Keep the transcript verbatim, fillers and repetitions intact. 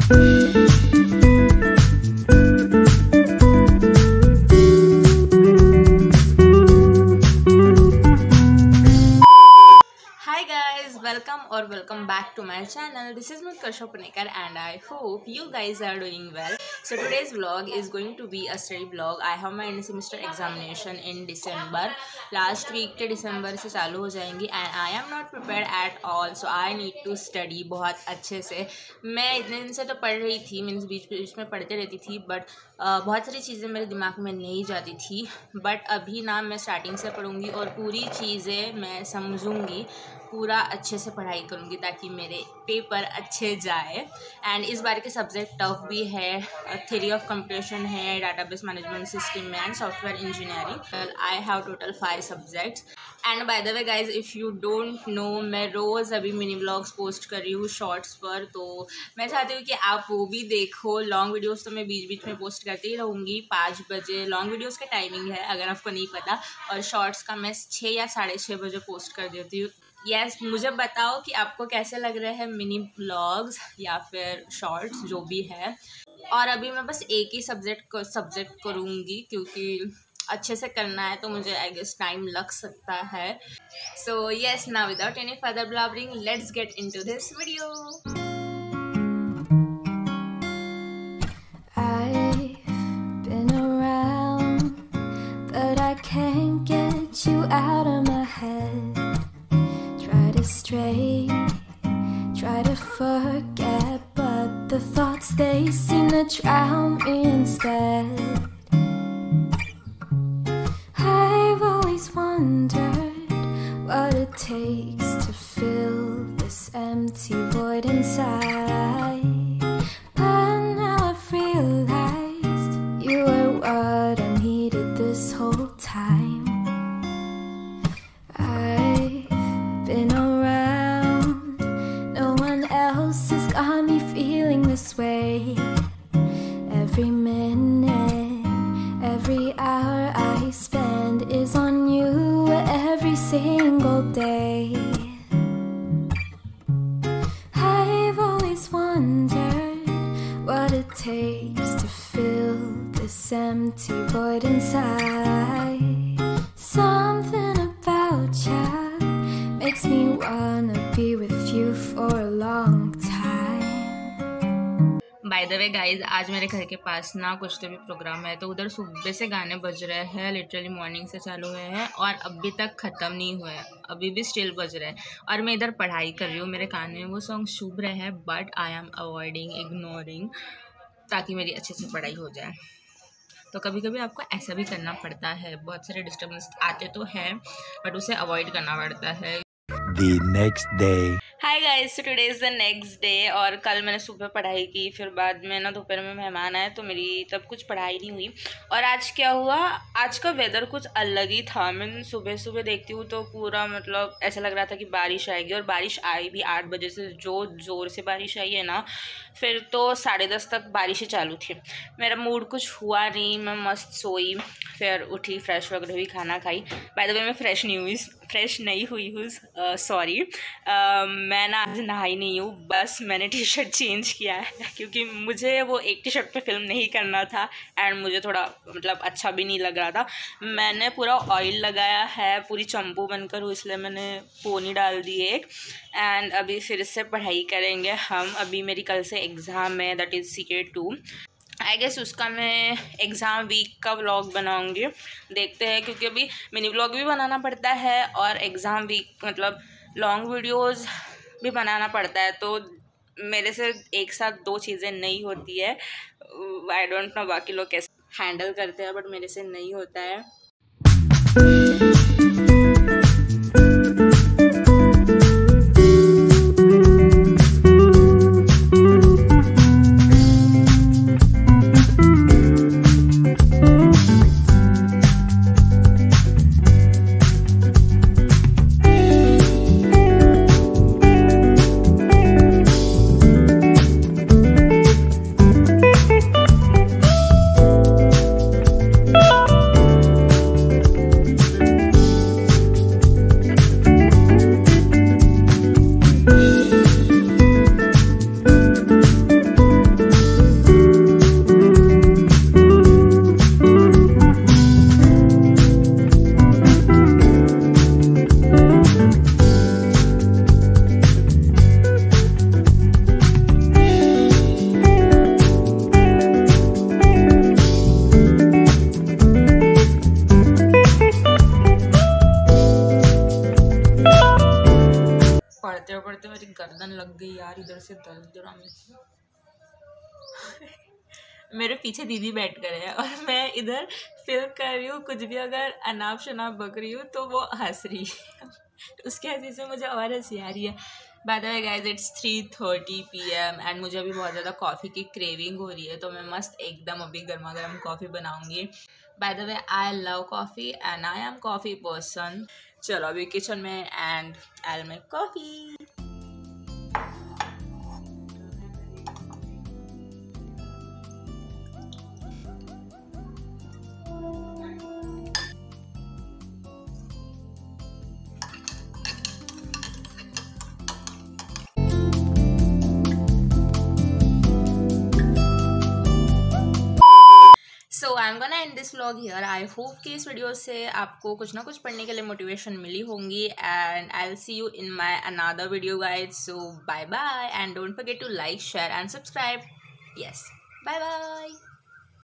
Welcome or welcome back to my channel. This is Mutkarsha Punikar and I hope you guys are doing well. So today's vlog is going to be a study vlog. I have my end semester examination in December. Last week के December से चालू हो जाएंगी and I am not prepared at all. So I need to study बहुत अच्छे से. मैं इतने दिन से तो पढ़ रही थी, मीन्स बीच बीच में पढ़ते रहती थी, बट uh, बहुत सारी चीज़ें मेरे दिमाग में नहीं जाती थी. बट अभी ना मैं स्टार्टिंग से पढ़ूँगी और पूरी चीज़ें मैं समझूँगी, पूरा अच्छे से पढ़ाई करूँगी ताकि मेरे पेपर अच्छे जाए. एंड इस बार के सब्जेक्ट टफ भी है, थ्योरी ऑफ कंप्यूटेशन है, डाटाबेस मैनेजमेंट सिस्टम में and software engineering. I have total five subjects. And by the way guys, if you don't know, मैं रोज़ अभी मिनी व्लॉग्स पोस्ट कर रही हूँ शॉर्ट्स पर, तो मैं चाहती हूँ कि आप वो भी देखो. लॉन्ग वीडियोस तो मैं बीच बीच में पोस्ट करती ही रहूँगी. पाँच बजे लॉन्ग वीडियोस का टाइमिंग है अगर आपको नहीं पता, और शॉर्ट्स का मैं छः या साढ़े छः बजे पोस्ट कर देती हूँ. यस yes, मुझे बताओ कि आपको कैसे लग रहे हैं मिनी व्लॉग्स या फिर शॉर्ट्स जो भी है. और अभी मैं बस एक ही सब्जेक्ट सब्जेक्ट करूँगी क्योंकि अच्छे से करना है, तो मुझे आई गेस टाइम लग सकता है. So yes, now without any further blabbering, let's get into this video. Stray, try to forget, but the thoughts, they seem to drown me instead. I've always wondered what it takes to fill this empty void inside, but now I've realized you were what I needed this whole time. I've been around, no one else has got me feeling this way. Every minute, every hour I spend is on you every single day. I've always wondered what it takes to fill this empty void inside. Something about you makes me wanna be with you for a long time. By the way guys, आज मेरे घर के पास ना कुछ तो भी programme है, तो उधर सुबह से गाने बज रहे हैं. लिटरली मॉर्निंग से चालू हुए हैं और अभी तक ख़त्म नहीं हुए हैं, अभी भी स्टिल बज रहे हैं. और मैं इधर पढ़ाई कर रही हूँ, मेरे कान में वो सॉन्ग चुभ रहे हैं, but I am avoiding, ignoring, ताकि मेरी अच्छे से पढ़ाई हो जाए. तो कभी कभी आपको ऐसा भी करना पड़ता है. बहुत सारे डिस्टर्बेंस आते तो हैं, बट उसे अवॉइड करना पड़ता है. The next day. Hi guys, so today is the next day. और कल मैंने सुबह पढ़ाई की, फिर बाद में ना दोपहर में मेहमान आए तो मेरी तब कुछ पढ़ाई नहीं हुई. और आज क्या हुआ, आज का वेदर कुछ अलग ही था. मैं सुबह सुबह देखती हूँ तो पूरा मतलब ऐसा लग रहा था कि बारिश आएगी, और बारिश आई भी. आठ बजे से जो ज़ोर से बारिश आई है ना, फिर तो साढ़े दस तक बारिश ही चालू थी. मेरा मूड कुछ हुआ नहीं, मैं मस्त सोई, फिर उठी, फ्रेश वगैरह हुई, खाना खाई. बाय द वे मैं फ्रेश नहीं हुई फ्रेश नहीं हुई हूँ सॉरी मैं ना आज नहाई नहीं हूँ, बस मैंने टी शर्ट चेंज किया है क्योंकि मुझे वो एक टी शर्ट पे फिल्म नहीं करना था एंड मुझे थोड़ा मतलब अच्छा भी नहीं लग रहा था. मैंने पूरा ऑयल लगाया है, पूरी चंपू बनकर हूँ, इसलिए मैंने पोनी डाल दी एक. एंड अभी फिर से पढ़ाई करेंगे हम. अभी मेरी कल से एग्ज़ाम है, दैट इज़ सी के टू. आई गेस उसका मैं एग्ज़ाम वीक का व्लॉग बनाऊंगी, देखते हैं, क्योंकि अभी मिनी व्लॉग भी बनाना पड़ता है और एग्ज़ाम वीक मतलब लॉन्ग वीडियोस भी बनाना पड़ता है. तो मेरे से एक साथ दो चीज़ें नहीं होती है. आई डोंट नो बाकी लोग कैसे हैंडल करते हैं, बट मेरे से नहीं होता है. मेरे पीछे दीदी बैठ कर है और मैं इधर फिल्म कर रही हूँ, कुछ भी अगर अनाप शनाप बक रही हूँ तो वो हंस रही है। उसके हंसी से मुझे और हंसी आ रही है। By the way guys, it's three thirty P M and मुझे अभी बहुत ज़्यादा कॉफ़ी की क्रेविंग हो रही है, तो मैं मस्त एकदम अभी गर्मा गर्म कॉफ़ी बनाऊँगी। By the way, I love coffee and I am coffee person. चलो अभी किचन में and I will make coffee. So I am gonna end this vlog here. I hope कि इस वीडियो से आपको कुछ ना कुछ पढ़ने के लिए मोटिवेशन मिली होंगी and I will see you in my another video guys. So bye bye and don't forget to like, share and subscribe. Yes, bye bye.